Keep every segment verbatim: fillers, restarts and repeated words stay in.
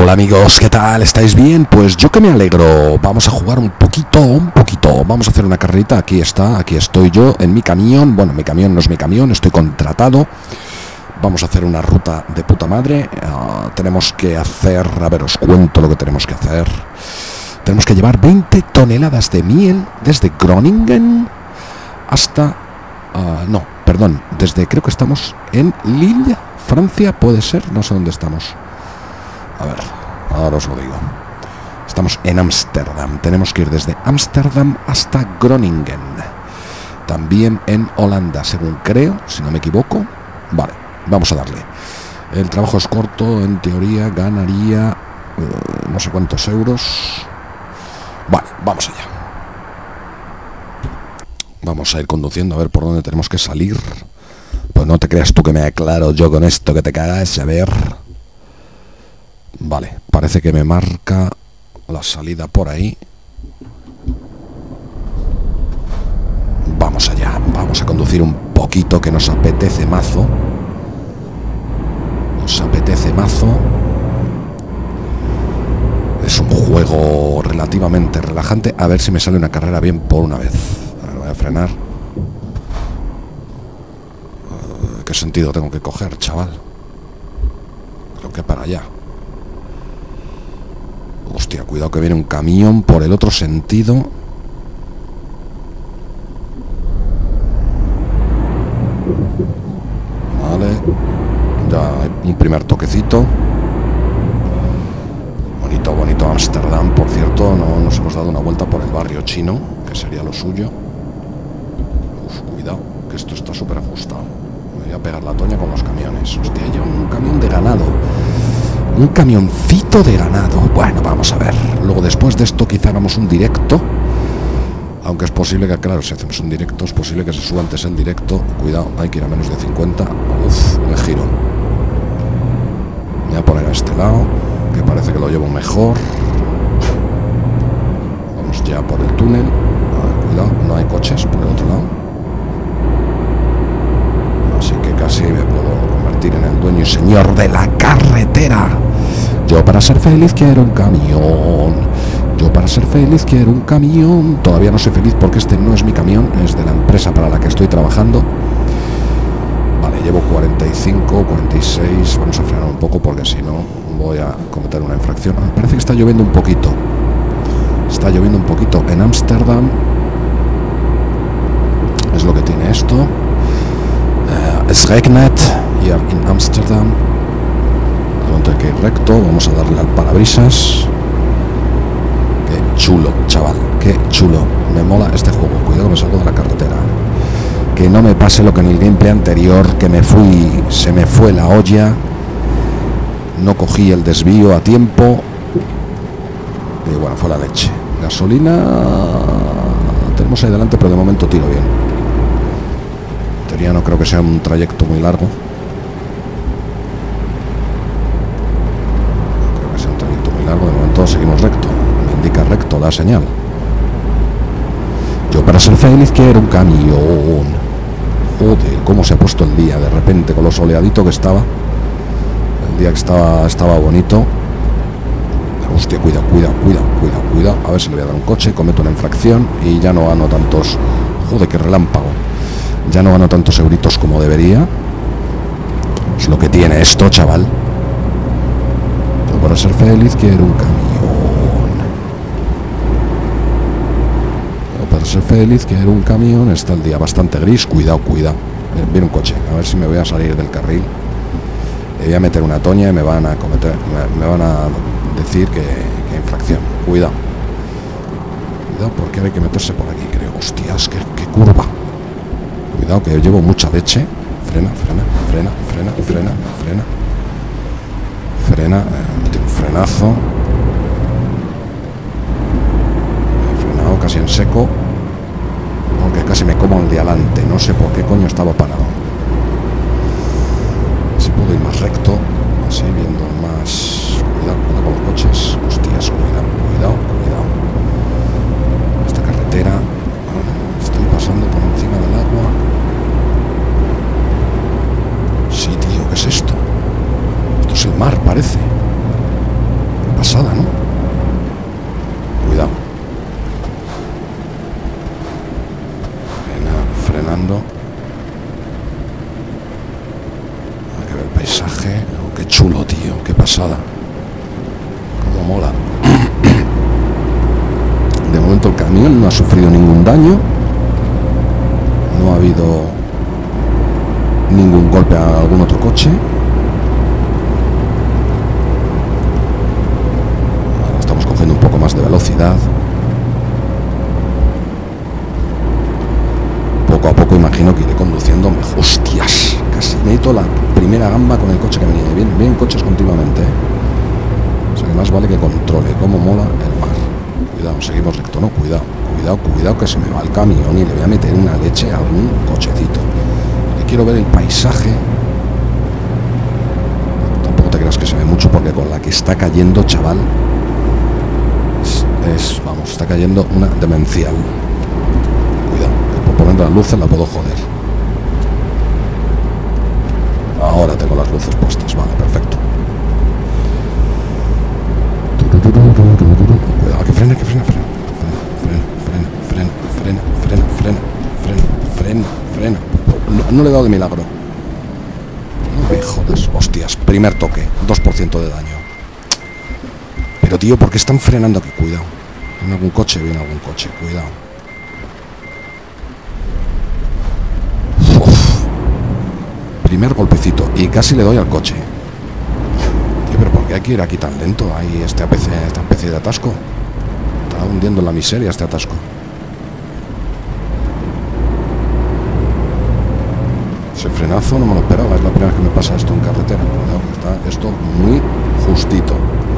Hola amigos, ¿qué tal? ¿Estáis bien? Pues yo que me alegro. Vamos a jugar un poquito, un poquito. Vamos a hacer una carrerita. Aquí está, aquí estoy yo en mi camión. Bueno, mi camión no es mi camión, estoy contratado. Vamos a hacer una ruta de puta madre. Uh, tenemos que hacer, a ver, os cuento lo que tenemos que hacer. Tenemos que llevar veinte toneladas de miel desde Groningen hasta... Uh, no, perdón, desde, creo que estamos en Lille, Francia, puede ser, no sé dónde estamos. A ver, ahora os lo digo. Estamos en Ámsterdam. Tenemos que ir desde Ámsterdam hasta Groningen. También en Holanda, según creo, si no me equivoco. Vale, vamos a darle. El trabajo es corto, en teoría ganaría uh, no sé cuántos euros. Vale, vamos allá. Vamos a ir conduciendo a ver por dónde tenemos que salir. Pues no te creas tú que me aclaro yo con esto, que te cagas, a ver... Vale, parece que me marca la salida por ahí. Vamos allá, vamos a conducir un poquito que nos apetece mazo. Nos apetece mazo. Es un juego relativamente relajante. A ver si me sale una carrera bien por una vez. A ver, voy a frenar. Uh, ¿Qué sentido tengo que coger, chaval? Creo que para allá. Hostia, cuidado que viene un camión por el otro sentido. Vale. Ya hay un primer toquecito. Bonito, bonito Ámsterdam, por cierto. No nos hemos dado una vuelta por el barrio chino, que sería lo suyo. Uf, cuidado, que esto está súper ajustado. Me voy a pegar la toña con los camiones. Hostia, hay un camión de ganado. Un camioncito de ganado. Bueno, vamos a ver. Luego después de esto quizá hagamos un directo. Aunque es posible que, claro, si hacemos un directo es posible que se suba antes el directo. Cuidado, hay que ir a menos de cincuenta. Uf, me giro. Me voy a poner a este lado, que parece que lo llevo mejor. Vamos ya por el túnel. Ah, cuidado, no hay coches por el otro lado. Así que casi me puedo convertir en el dueño y señor de la carretera. Yo para ser feliz quiero un camión. Yo para ser feliz quiero un camión. Todavía no soy feliz porque este no es mi camión, es de la empresa para la que estoy trabajando. Vale, llevo cuarenta y cinco, cuarenta y seis. Vamos a frenar un poco porque si no voy a cometer una infracción. Ah, parece que está lloviendo un poquito. Está lloviendo un poquito en Ámsterdam. Es lo que tiene esto. Uh, es regnet hier en Ámsterdam. Hay que ir recto, vamos a darle al parabrisas. Qué chulo, chaval, qué chulo. Me mola este juego, cuidado, me salgo de la carretera. Que no me pase lo que en el gameplay anterior, que me fui, se me fue la olla. No cogí el desvío a tiempo. Y bueno, fue la leche. Gasolina tenemos ahí delante, pero de momento tiro bien. En teoría no creo que sea un trayecto muy largo. De momento seguimos recto. Me indica recto la señal. Yo para ser feliz quiero un camión. Joder, cómo se ha puesto el día de repente con lo soleadito que estaba. El día que estaba estaba bonito. Hostia, cuida, cuida, cuida, cuida, cuida. A ver si le voy a dar un coche, cometo una infracción y ya no gano tantos. Joder, qué relámpago. Ya no gano tantos euritos como debería. Es lo que tiene esto, chaval. Para ser feliz quiero un camión. Para ser feliz quiero un camión. Está el día bastante gris. Cuidado, cuidado. Viene un coche. A ver si me voy a salir del carril. Le voy a meter una toña y me van a cometer, me, me van a decir que, que infracción. Cuidado. Cuidado porque hay que meterse por aquí, creo. Hostias, qué, qué curva. Cuidado que yo llevo mucha leche. Frena, frena, frena, frena, frena, frena. Frena, eh, metí un frenazo. He frenado casi en seco. Aunque casi me como el de adelante. No sé por qué coño estaba parado. Si puedo ir más recto. Así viendo más. Cuidado, cuidado con los coches. Hostias, cuidado, cuidado, cuidado. Esta carretera. Estoy pasando por encima del agua. Sí, tío, ¿qué es esto? Esto es el mar, parece. camión no ha sufrido ningún daño. No ha habido ningún golpe a algún otro coche. Ahora estamos cogiendo un poco más de velocidad. Poco a poco imagino que iré conduciendo. Hostias, casi meto la primera gamba con el coche que venía. Bien, bien coches continuamente, ¿eh? O sea que más vale que controle cómo mola el mar. Cuidado, seguimos recto, ¿no? Cuidado, cuidado, cuidado que se me va el camión y le voy a meter una leche a algún cochecito. Le quiero ver el paisaje. Tampoco te creas que se ve mucho porque con la que está cayendo, chaval, es, es vamos, está cayendo una demencial. Cuidado, que por poner las luces la puedo joder. Ahora tengo las luces puestas, vale, perfecto. Cuidado, que frena, que frena, frena. Frena, frena, frena, frena, frena, frena, frena, frena, frena. No, no le he dado de milagro. No me jodas, hostias. Primer toque, dos por ciento de daño. Pero tío, ¿por qué están frenando aquí? Cuidado. ¿Viene algún coche? Viene algún coche, cuidado. Uf. Primer golpecito y casi le doy al coche. Pero ¿por qué hay que ir aquí tan lento? Hay este especie, esta especie de atasco. Está hundiendo en la miseria este atasco. Ese frenazo no me lo esperaba. Es la primera vez que me pasa esto en carretera. Cuidado, que está esto muy justito.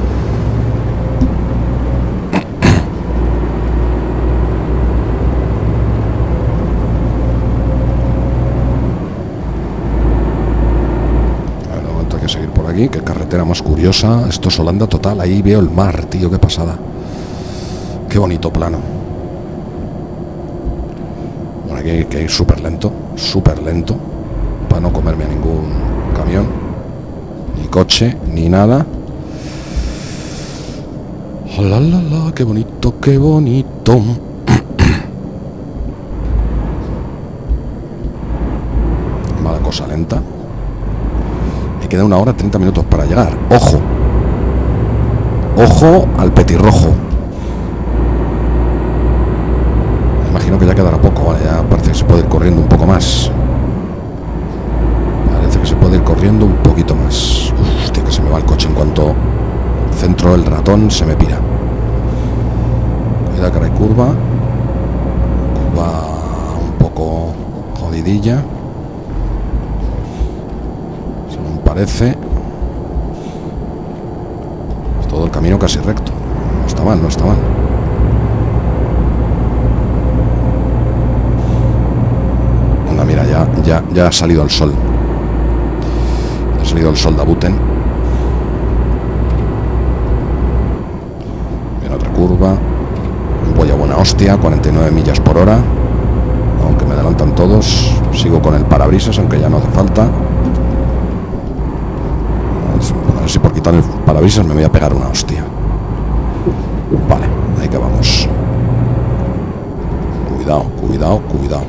Qué carretera más curiosa. Esto es Holanda total. Ahí veo el mar, tío, qué pasada. Qué bonito plano. Bueno, aquí hay que ir súper lento, súper lento, para no comerme a ningún camión, ni coche, ni nada. Oh, la, la, la, qué bonito, qué bonito. Mala cosa lenta. Queda una hora treinta minutos para llegar. Ojo, ojo al petirrojo. Me imagino que ya quedará poco. Vale, ya parece que se puede ir corriendo un poco más. Parece que se puede ir corriendo un poquito más. Uf, hostia, que se me va el coche en cuanto centro el ratón, se me pira. Cuidado que hay curva. Curva un poco jodidilla. Parece es todo el camino casi recto. No está mal, no está mal. Anda, mira, ya, ya, ya ha salido el sol. Ha salido el sol de Abuten. Mira otra curva. Voy a buena hostia, cuarenta y nueve millas por hora. Aunque me adelantan todos. Sigo con el parabrisas, aunque ya no hace falta. A ver si por quitar el parabrisas me voy a pegar una hostia. Vale, ahí que vamos. Cuidado, cuidado, cuidado.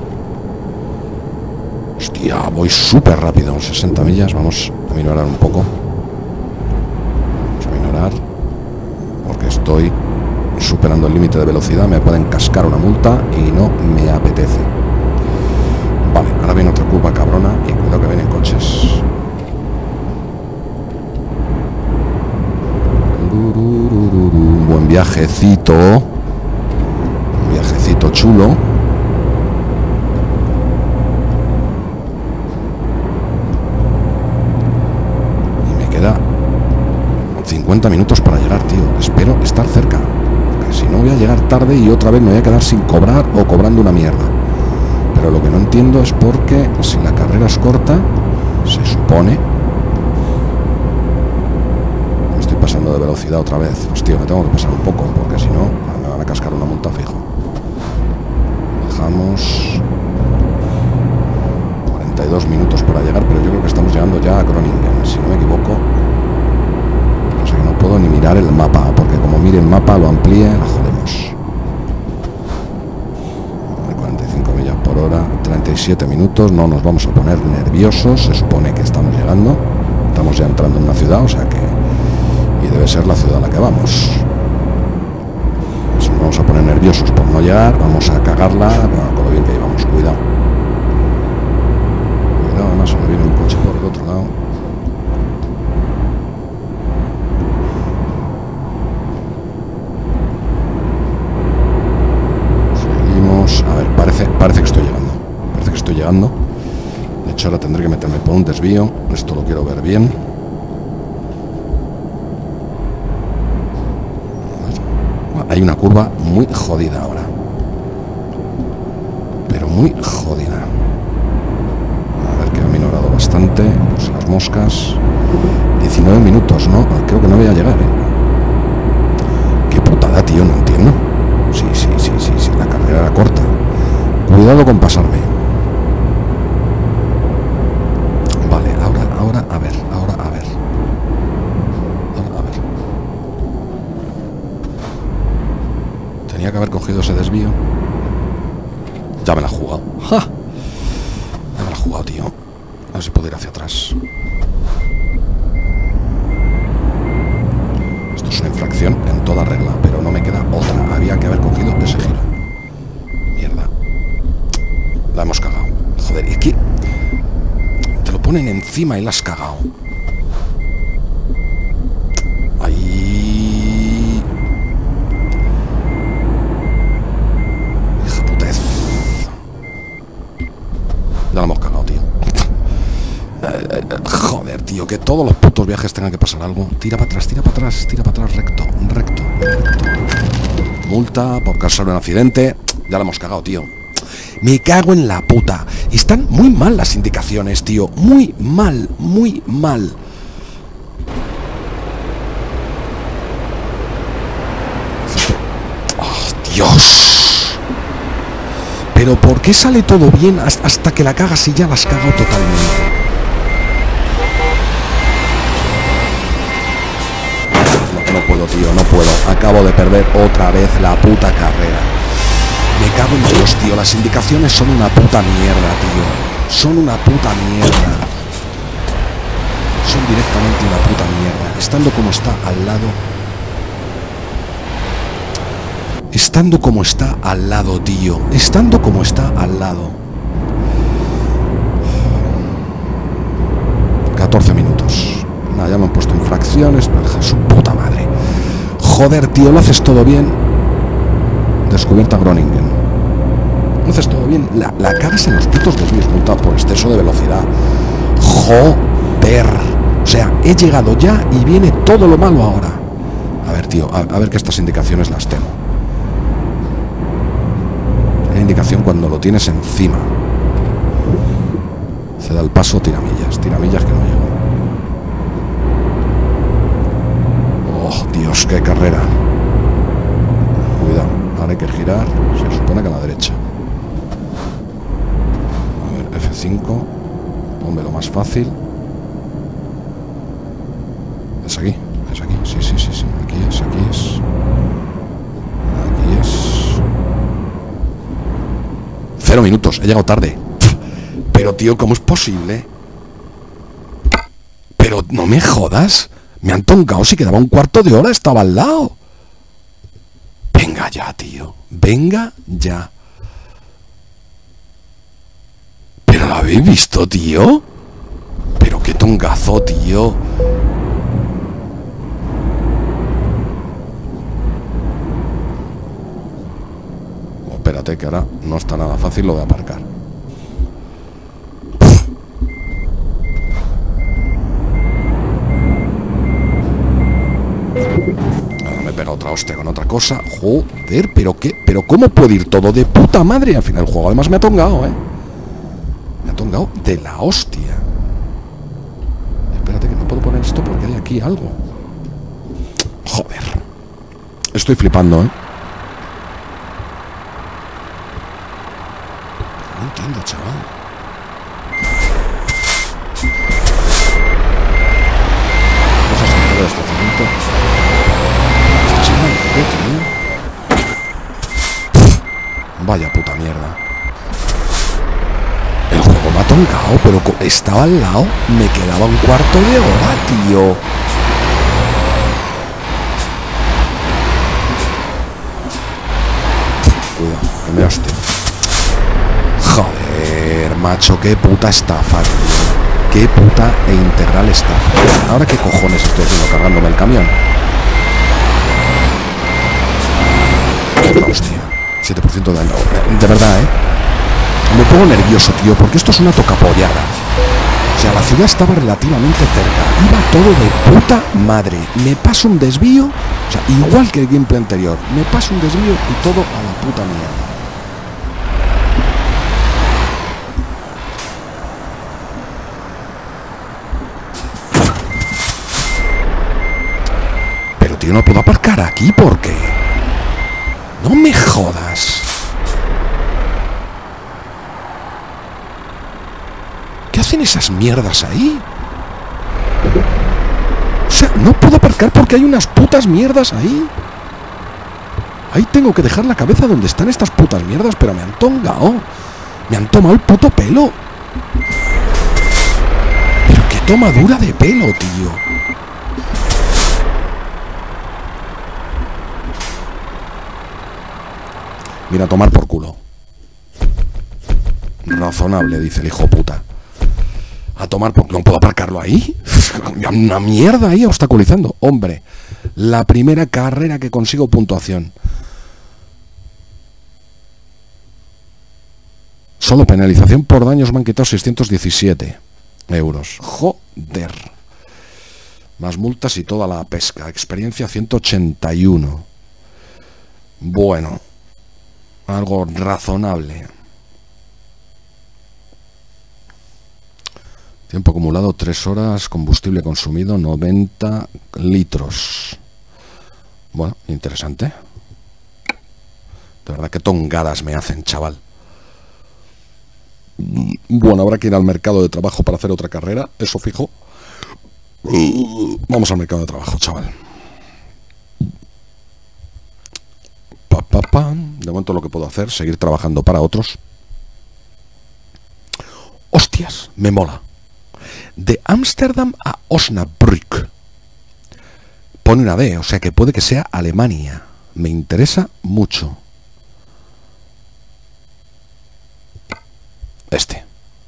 Hostia, voy súper rápido. sesenta millas, vamos a minorar un poco. Vamos a minorar. Porque estoy superando el límite de velocidad. Me pueden cascar una multa y no me apetece. Vale, ahora viene otra curva cabrona. Y cuidado que vienen coches. Un buen viajecito. Un viajecito chulo. Y me queda cincuenta minutos para llegar, tío. Espero estar cerca, porque si no voy a llegar tarde y otra vez me voy a quedar sin cobrar o cobrando una mierda. Pero lo que no entiendo es por qué, si la carrera es corta, se supone... Pasando de velocidad otra vez. Hostia, me tengo que pasar un poco, porque si no me van a cascar una multa fijo. Dejamos cuarenta y dos minutos para llegar, pero yo creo que estamos llegando ya a Groningen, si no me equivoco. O sea que no puedo ni mirar el mapa, porque como mire el mapa, lo amplíe, la jodemos. cuarenta y cinco millas por hora, treinta y siete minutos. No nos vamos a poner nerviosos. Se supone que estamos llegando. Estamos ya entrando en una ciudad, o sea que... Y debe ser la ciudad a la que vamos. Si nos vamos a poner nerviosos por no no llegar. Vamos a cagarla. Bueno, con lo bien que llevamos, cuidado. Cuidado, además ahora viene un coche por el otro lado. Seguimos. A ver, parece, parece que estoy llegando. Parece que estoy llegando. De hecho, ahora tendré que meterme por un desvío. Esto lo quiero ver bien. Hay una curva muy jodida ahora. Pero muy jodida. A ver, que ha minorado bastante. Pues las moscas. diecinueve minutos, ¿no? Creo que no voy a llegar, ¿eh? Qué putada, tío, no entiendo. Sí, sí, sí, sí, sí. La carrera era corta. Cuidado con pasarme. Vale, ahora, ahora, a ver, ahora, a ver. Ahora, a ver. Tenía que haber cogido ese desvío. Ya me la he jugado. ¡Ja! Ya me la he jugado, tío. A ver si puedo ir hacia atrás. Esto es una infracción en toda regla, pero no me queda otra. Había que haber cogido ese giro. Mierda. La hemos cagado. Joder, y aquí te lo ponen encima y la has cagado. Ahí. Hija putez. Ya la hemos cagado, tío. Eh, eh, joder, tío, que todos los putos viajes tengan que pasar algo. Tira para atrás, tira para atrás, tira para atrás, recto, recto, recto. Multa por causar un accidente. Ya la hemos cagado, tío. Me cago en la puta. Están muy mal las indicaciones, tío. Muy mal, muy mal. Oh, Dios. Pero ¿por qué sale todo bien hasta que la cagas y ya la has cagado totalmente? No, no puedo, tío, no puedo. Acabo de perder otra vez la puta carrera. Me cago en Dios, tío. Las indicaciones son una puta mierda, tío. Son una puta mierda. Son directamente una puta mierda. Estando como está al lado. Estando como está al lado, tío. Estando como está al lado. catorce minutos. Nada, ya me han puesto infracciones. Pero su puta madre. Joder, tío, lo haces todo bien. Descubierta Groningen. Lo haces todo bien. La, la cagas en los putos desvíos, multa por exceso de velocidad. Joder. O sea, he llegado ya y viene todo lo malo ahora. A ver, tío, a, a ver que estas indicaciones las temo. Una indicación cuando lo tienes encima. Se da el paso, tiramillas. Tiramillas que no llego. Oh, Dios, qué carrera. Cuidado. Ahora hay que girar, se supone que a la derecha. A ver, F cinco. Ponme lo más fácil. Es aquí, es aquí. Sí, sí, sí, sí. Aquí es, aquí es. Aquí es. Cero minutos, he llegado tarde. Pero, tío, ¿cómo es posible? Pero no me jodas. Me han toncado si quedaba un cuarto de hora, estaba al lado. Venga ya, tío. Venga ya. ¿Pero lo habéis visto, tío? Pero qué tongazo, tío. Oh, espérate, que ahora no está nada fácil lo de aparcar. Otra hostia con otra cosa. Joder, pero qué, pero cómo puede ir todo de puta madre. Al final el juego además me ha tongado, eh. Me ha tongado de la hostia. Espérate que no puedo poner esto porque hay aquí algo. Joder. Estoy flipando, eh. No entiendo, chaval. Cosas en todo este momento. Vaya puta mierda. El juego me ha toncado, pero estaba al lado. Me quedaba un cuarto de hora, tío. Cuidado. Me hostia. Joder, macho, qué puta estafa, tío. Qué puta e integral estafa. Ahora qué cojones estoy haciendo cargándome el camión. Hostia, siete por ciento de daño. De verdad, ¿eh? Me pongo nervioso, tío, porque esto es una tocapollada. O sea, la ciudad estaba relativamente cerca. Iba todo de puta madre. Me paso un desvío, o sea, igual que el gameplay anterior. Me paso un desvío y todo a la puta mierda. Pero, tío, no puedo aparcar aquí, ¿por qué? No me jodas. ¿Qué hacen esas mierdas ahí? O sea, no puedo aparcar porque hay unas putas mierdas ahí. Ahí tengo que dejar la cabeza donde están estas putas mierdas, pero me han tongado. Me han tomado el puto pelo. Pero qué tomadura de pelo, tío. Mira, a tomar por culo. Razonable, dice el hijo puta. A tomar por... ¿No puedo aparcarlo ahí? Una mierda ahí obstaculizando. Hombre, la primera carrera que consigo puntuación. Solo penalización por daños me han quitado seiscientos diecisiete euros. Joder. Más multas y toda la pesca. Experiencia ciento ochenta y uno. Bueno. Algo razonable. Tiempo acumulado tres horas, combustible consumido noventa litros. Bueno, interesante. De verdad que tongadas me hacen, chaval. Bueno, habrá que ir al mercado de trabajo para hacer otra carrera, eso fijo. Vamos al mercado de trabajo, chaval. Pa, pa, pa. De momento lo que puedo hacer, seguir trabajando para otros. Hostias, me mola. De Ámsterdam a Osnabrück. Pone una D, o sea que puede que sea Alemania. Me interesa mucho. Este.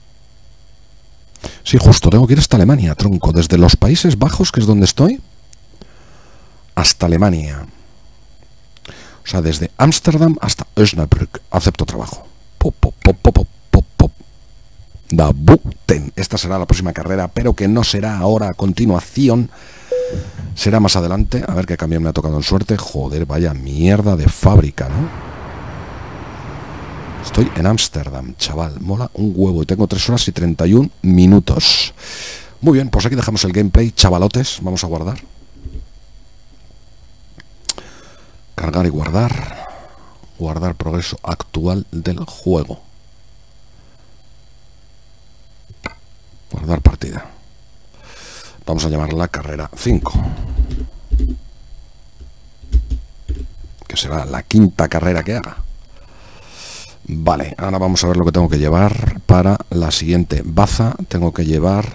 Sí, justo, tengo que ir hasta Alemania, tronco. Desde los Países Bajos, que es donde estoy, hasta Alemania. O sea, desde Ámsterdam hasta Osnabrück. Acepto trabajo. Pop, pop, pop, pop, pop, pop. Da Buten. Esta será la próxima carrera, pero que no será ahora a continuación. Será más adelante. A ver qué camión me ha tocado en suerte. Joder, vaya mierda de fábrica, ¿no? Estoy en Ámsterdam, chaval. Mola un huevo. Y tengo tres horas y treinta y un minutos. Muy bien, pues aquí dejamos el gameplay, chavalotes. Vamos a guardar. Cargar y guardar. Guardar progreso actual del juego. Guardar partida. Vamos a llamarla carrera cinco. Que será la quinta carrera que haga. Vale, ahora vamos a ver lo que tengo que llevar para la siguiente baza. Tengo que llevar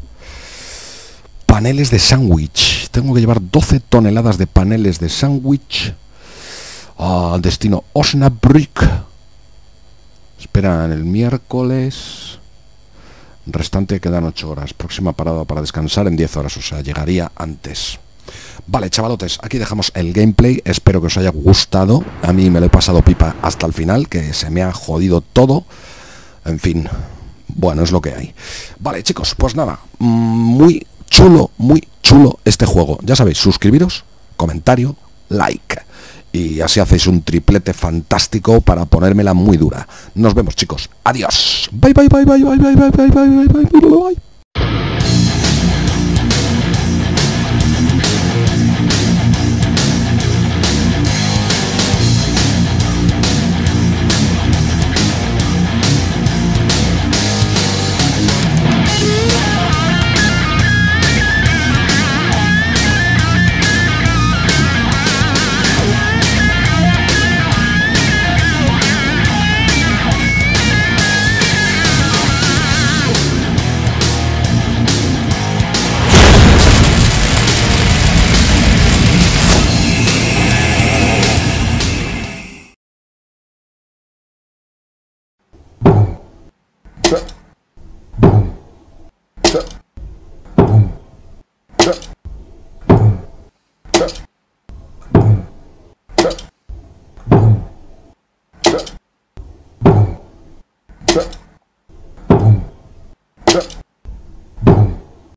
paneles de sándwich. Tengo que llevar doce toneladas de paneles de sándwich. Ah, destino Osnabrück. Esperan el miércoles. Restante quedan ocho horas. Próxima parada para descansar en diez horas. O sea, llegaría antes. Vale, chavalotes, aquí dejamos el gameplay. Espero que os haya gustado. A mí me lo he pasado pipa hasta el final, que se me ha jodido todo. En fin, bueno, es lo que hay. Vale, chicos, pues nada, muy chulo, muy chulo este juego. Ya sabéis, suscribiros, comentario, like. Y así hacéis un triplete fantástico para ponérmela muy dura. Nos vemos, chicos. Adiós. Bye, bye, bye, bye, bye, bye, bye, bye, bye, bye, bye, bye.